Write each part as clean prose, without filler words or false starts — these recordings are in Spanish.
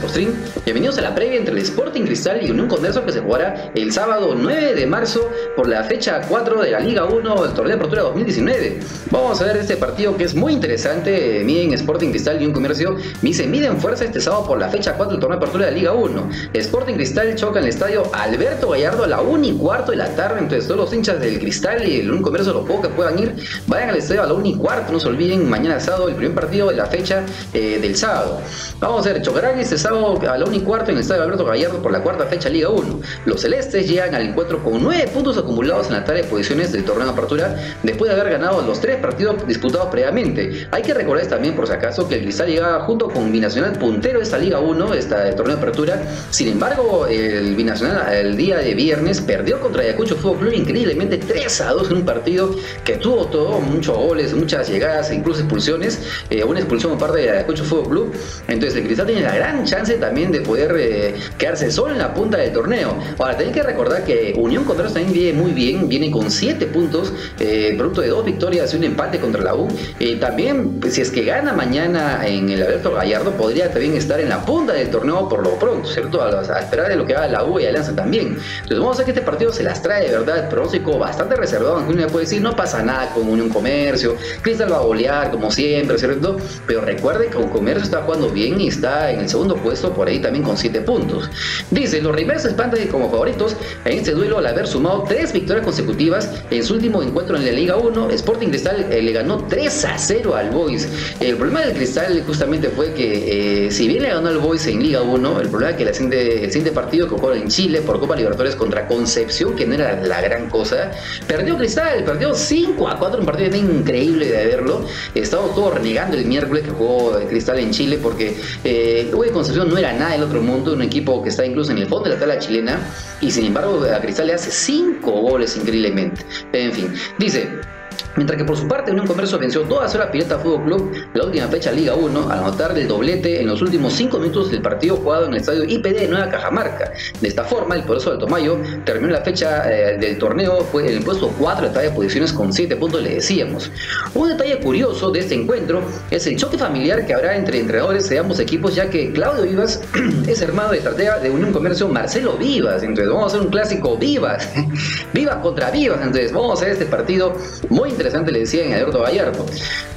Postrín. Bienvenidos a la previa entre el Sporting Cristal y Unión Comercio que se jugará el sábado 9 de marzo por la fecha 4 de la Liga 1 del Torneo de Apertura 2019. Vamos a ver este partido que es muy interesante. Miren, Sporting Cristal y Unión Comercio se miden fuerza este sábado por la fecha 4 del Torneo de Apertura de la Liga 1. Sporting Cristal choca en el estadio Alberto Gallardo a la 1:15 de la tarde. Entonces todos los hinchas del Cristal y el Unión Comercio, los pocos que puedan ir, vayan al estadio a la 1:15. No se olviden, mañana sábado, el primer partido de la fecha del sábado. Vamos a ver, chocarán este sábado a la 1:15 en el estadio Alberto Gallardo por la cuarta fecha Liga 1. Los celestes llegan al encuentro con 9 puntos acumulados en la tabla de posiciones del torneo de apertura después de haber ganado los 3 partidos disputados previamente. Hay que recordar también, por si acaso, que el Cristal llegaba junto con Binacional puntero de esta Liga 1, el torneo de apertura. Sin embargo, el Binacional el día de viernes perdió contra Ayacucho Fútbol Club increíblemente 3-2 en un partido que tuvo todo, muchos goles, muchas llegadas, incluso expulsiones, una expulsión por parte de Ayacucho Fútbol Club. Entonces el Cristal tiene la gran chance también de poder quedarse solo en la punta del torneo. Ahora, tienen que recordar que Unión Comercio también viene muy bien, viene con 7 puntos, producto de 2 victorias y un empate contra la U. También, si es que gana mañana en el Alberto Gallardo, podría también estar en la punta del torneo por lo pronto, ¿cierto? A esperar de lo que haga la U y Alianza también. Entonces vamos a ver que este partido se las trae, de verdad, pronóstico bastante reservado, aunque uno me puede decir, no pasa nada con Unión Comercio, Cristal va a golear como siempre, ¿cierto? Pero recuerden que un Comercio está jugando bien y está en el segundo puesto por ahí también con 7 puntos. Dice, los Rivers se espantan como favoritos en este duelo al haber sumado 3 victorias consecutivas en su último encuentro en la Liga 1. Sporting Cristal le ganó 3-0 al Boys. El problema del Cristal justamente fue que si bien le ganó al Boys en Liga 1, el problema es que el siguiente partido que jugó en Chile por Copa Libertadores contra Concepción, que no era la gran cosa, perdió Cristal, perdió 5-4, un partido increíble de verlo. Estábamos todos renegando el miércoles que jugó Cristal en Chile porque Concepción no era nada del otro mundo, un equipo que está incluso en el fondo de la tabla chilena, y sin embargo a Cristal le hace 5 goles increíblemente. En fin, dice, mientras que por su parte Unión Comercio venció 2-0 a Pirata Fútbol Club la última fecha Liga 1 al anotar el doblete en los últimos 5 minutos del partido jugado en el estadio IPD de Nueva Cajamarca. De esta forma, el poderoso Alto Mayo terminó la fecha del torneo fue en el puesto 4 de la tabla de posiciones con 7 puntos, le decíamos. Un detalle curioso de este encuentro es el choque familiar que habrá entre entrenadores de ambos equipos, ya que Claudio Vivas es hermano de estratega de Unión Comercio Marcelo Vivas. Entonces vamos a hacer un clásico Vivas Vivas contra Vivas. Entonces vamos a hacer este partido muy interesante, le decía en Alberto Gallardo.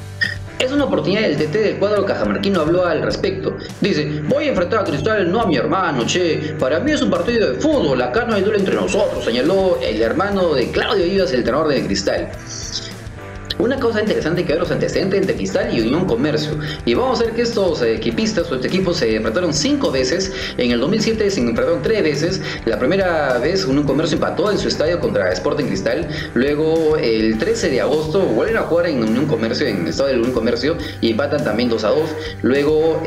Es una oportunidad del DT del cuadro cajamarquino habló al respecto. Dice, voy a enfrentar a Cristal, no a mi hermano, che. Para mí es un partido de fútbol, acá no hay duelo entre nosotros, señaló el hermano de Claudio Vivas, el entrenador de Cristal. Una cosa interesante que ver los antecedentes entre Cristal y Unión Comercio. Y vamos a ver que estos equipistas o este equipo se enfrentaron 5 veces. En el 2007 se enfrentaron 3 veces. La primera vez Unión Comercio empató en su estadio contra Sporting Cristal. Luego el 13 de agosto vuelven a jugar en Unión Comercio, en el estadio de Unión Comercio, y empatan también 2-2. Luego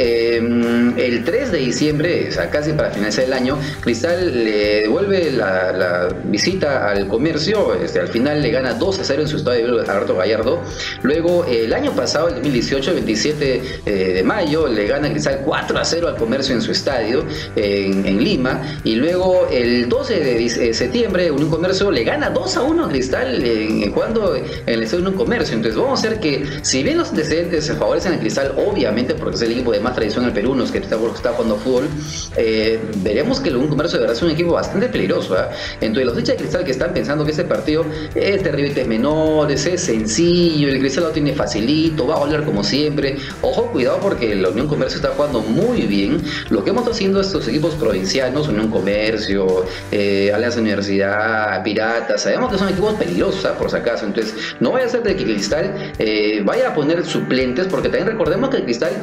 el 3 de diciembre, o sea, casi para finalizar el año, Cristal le devuelve la visita al Comercio. Al final le gana 2-0 en su estadio de Alberto Gallardo. Luego el año pasado, el 2018, el 27 de mayo, le gana Cristal 4-0 al Comercio en su estadio en Lima. Y luego el 12 de septiembre, Unión Comercio le gana 2-1 a Cristal jugando en el estadio Unión Comercio. Entonces vamos a ver que, si bien los antecedentes se favorecen a Cristal, obviamente porque es el equipo de más tradición en el Perú, no es que está jugando fútbol, veremos que el Unión Comercio de verdad es un equipo bastante peligroso. Entonces los hinchas de Cristal que están pensando que este partido es de ribetes menores, es sencillo, el Cristal lo tiene facilito, va a golear como siempre, ojo, cuidado, porque la Unión Comercio está jugando muy bien. Lo que hemos estado haciendo estos equipos provincianos, Unión Comercio, Alianza Universidad, Piratas, sabemos que son equipos peligrosos, por si acaso. Entonces no vaya a ser de que Cristal vaya a poner suplentes, porque también recordemos que el Cristal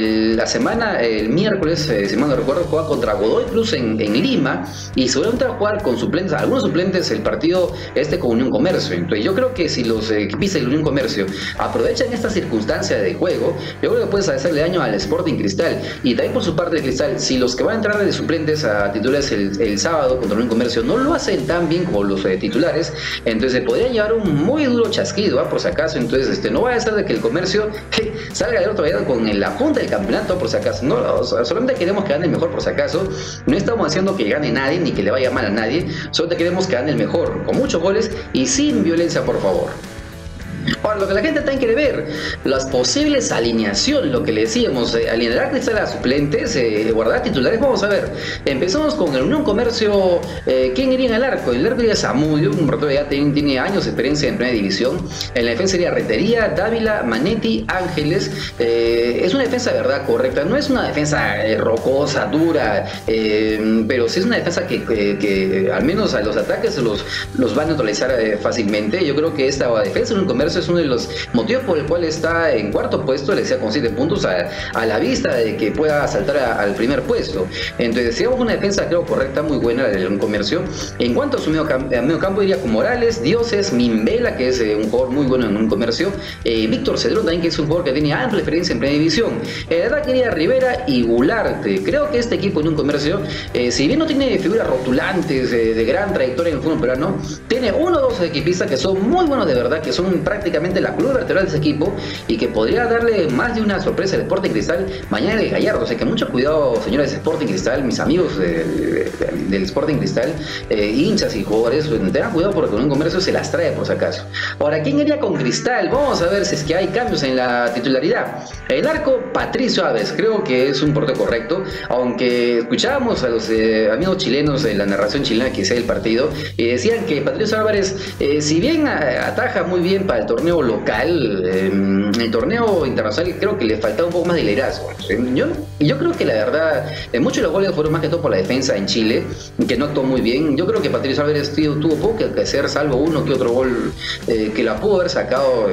el miércoles, si mal no recuerdo, juega contra Godoy Cruz en Lima, y seguramente va a jugar con suplentes, algunos suplentes, el partido con Unión Comercio. Entonces yo creo que si los equipistas de Unión Comercio aprovechan esta circunstancia de juego, yo creo que puedes hacerle daño al Sporting Cristal. Y también por su parte de Cristal, si los que van a entrar de suplentes a titulares el sábado contra Unión Comercio no lo hacen tan bien como los titulares, entonces se podría llevar un muy duro chasquido, por si acaso. Entonces no va a ser de que el Comercio salga del otro lado con la punta del campeonato, por si acaso. No, solamente queremos que gane el mejor, por si acaso. No estamos haciendo que gane nadie ni que le vaya mal a nadie, solamente queremos que gane el mejor, con muchos goles y sin violencia, por favor. Ahora, lo que la gente también quiere ver, las posibles alineación, lo que le decíamos, alineará Cristal a suplentes, guardar titulares. Vamos a ver, empezamos con el Unión Comercio. ¿Quién iría en el arco? El arco iría Zamudio, un portero que ya tiene años de experiencia en primera división. En la defensa sería Rentería, Dávila, Manetti, Ángeles. Es una defensa de verdad correcta, no es una defensa rocosa, dura, pero sí es una defensa que al menos a los ataques los va a neutralizar fácilmente. Yo creo que esta defensa en un comercio es uno de los motivos por el cual está en cuarto puesto, le decía, con 7 puntos a la vista de que pueda saltar al primer puesto. Entonces, si una defensa creo correcta, muy buena de un comercio. En cuanto a su medio campo, iría con Morales, Dioses, Mimbela, que es un jugador muy bueno en un comercio, Víctor Cedrón también, que es un jugador que tiene amplia experiencia en primera división. El ataque iría Rivera y Gularte. Creo que este equipo en un comercio, si bien no tiene figuras rotulantes de gran trayectoria en el fútbol peruano, tiene uno o dos equipistas que son muy buenos de verdad, que son prácticamente la columna vertebral de ese equipo y que podría darle más de una sorpresa al Sporting Cristal mañana de Gallardo. O sea que mucho cuidado, señores de Sporting Cristal, mis amigos del Sporting Cristal, hinchas y jugadores, tengan cuidado porque con un comercio se las trae por si acaso. Ahora, ¿quién iría con Cristal? Vamos a ver si es que hay cambios en la titularidad. El arco, Patricio Aves, creo que es un portero correcto, aunque escuchábamos a los amigos chilenos en la narración chilena que hacía el partido y decían que Patricio Álvarez, si bien ataja muy bien para el torneo local, el torneo internacional creo que le faltaba un poco más de liderazgo. Yo creo que la verdad, muchos de los goles fueron más que todo por la defensa en Chile, que no actuó muy bien. Yo creo que Patricio Álvarez tuvo poco que hacer, salvo uno que otro gol que la pudo haber sacado,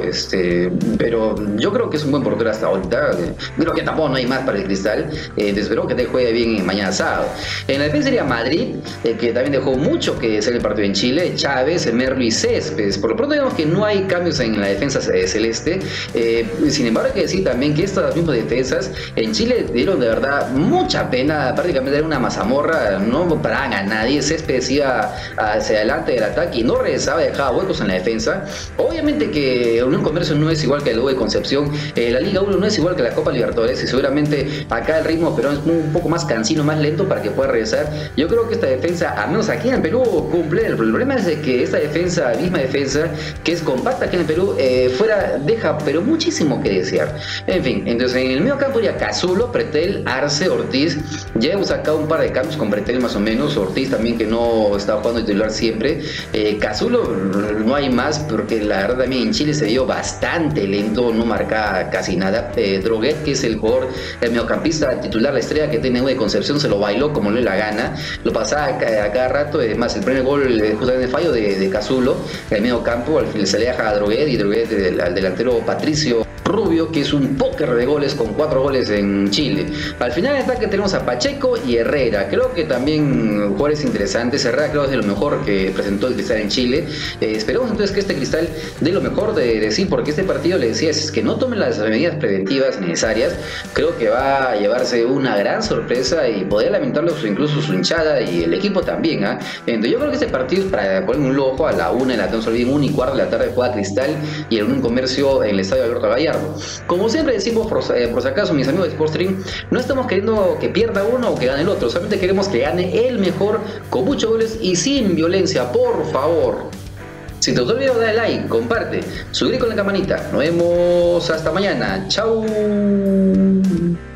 pero yo creo que es un buen portero hasta ahorita. Creo que tampoco no hay más para el Cristal. Espero que te juegue bien mañana sábado. En la defensa sería Madrid, que también dejó mucho que hacer el partido en Chile, Chávez, Merlo y Céspedes. Por lo pronto vemos que no hay cambios en la defensa celeste. Sin embargo, hay que decir también que estas mismas defensas en Chile dieron de verdad mucha pena. Prácticamente era una mazamorra, no paraban a nadie. Céspedes iba hacia adelante del ataque y no regresaba, dejaba huecos en la defensa. Obviamente que Unión Comercio no es igual que el U de Concepción, la Liga 1 no es igual que la Copa Libertadores y seguramente acá el ritmo pero es un poco más cansino, más lento para que pueda regresar. Yo creo que esta defensa, al menos aquí en el Perú, cumple. El problema es de que esta defensa, misma defensa, que es compacta aquí en el Perú, deja pero muchísimo que desear. En fin, entonces en el medio campo ya Cazulo, Pretel, Arce, Ortiz. Ya hemos sacado un par de cambios con Pretel más o menos, Ortiz también que no estaba jugando titular siempre. Cazulo no hay más porque la verdad también en Chile se vio bastante lento, no marca casi nada. Droguet, que es el jugador, el mediocampista titular, la estrella que tiene de Concepción, se lo bailó como le la gana, lo pasaba a cada rato. Además el primer gol justamente fallo de Cazulo en el medio campo, al final se le deja a Droguet y Droguet al delantero Patricio Rubio, que es un póker de goles con 4 goles en Chile. Al final del ataque tenemos a Pacheco y Herrera. Creo que también jugadores interesantes. Herrera creo que es de lo mejor que presentó el Cristal en Chile. Esperemos entonces que este Cristal dé lo mejor de sí, porque este partido, le decía, si es que no tomen las medidas preventivas necesarias, creo que va a llevarse una gran sorpresa y poder lamentarlo incluso su hinchada y el equipo también. Entonces yo creo que este partido es para poner un ojo a la 1 de la tarde, no se olviden, 1:15 de la tarde juega Cristal y el Unión Comercio en el estadio Alberto Gallardo. Como siempre decimos, por si acaso, mis amigos de Sportstream, no estamos queriendo que pierda uno o que gane el otro, solamente queremos que gane el mejor, con muchos goles y sin violencia, por favor. Si te gustó el video, dale like, comparte, suscríbete con la campanita. Nos vemos hasta mañana. Chau.